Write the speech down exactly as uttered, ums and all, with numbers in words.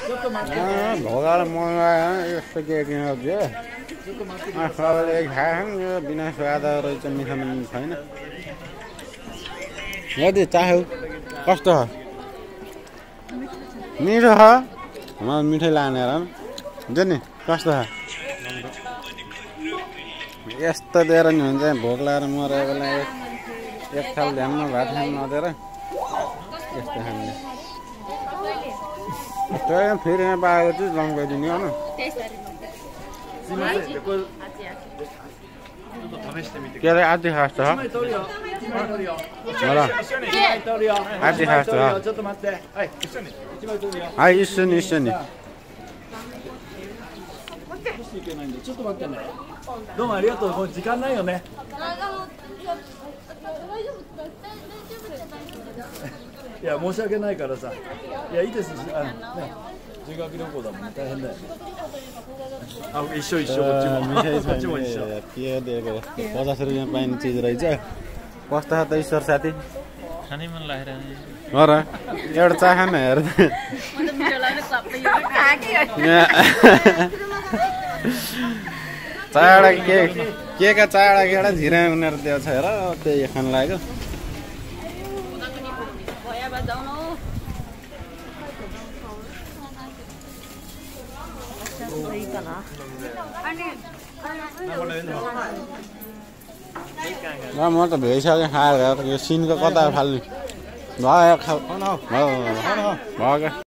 भोगाएर मगायो यस्तो के किन दियो सबैले खाएँ यो बिना स्वाद रहेछ मिठो पनि छैन यदि चाह्यौ कस्तो छ मिठो छ म मिठै लाने हेर हुन्छ नि कस्तो छ यस्तो दिएर नि हुन्छ भोक लागेर मरेको बेला एक थाल ध्यानमा भात खान नदिएर यस्तो खाने त्यही फेरि यहाँ पाएको चाहिँ लम्काइदिने हो न के अरे आधी खास छ आधी खास छはい一緒に一緒にちょっと待ってね。どうもありがとう。もう時間ないよね。いや申し訳ないからさ。いやいいです。あのね、修学旅行だもんね。大変だよね。あ、一緒一緒こっちも。こっちも一緒。 के दिएको पचास रुपियाँ पाइने चिज रहेछ कस्तो छ त ईश्वर साथी खानै मन लागेर हो र एउटा चहा खान हेर चाडा के के का चाडा केटा झिरा उनीहरू त्यो छ हेर त्यही खान लाग्यो म त भइसक्यो खाएर यो सिनको कता फाल्ने भयो भयो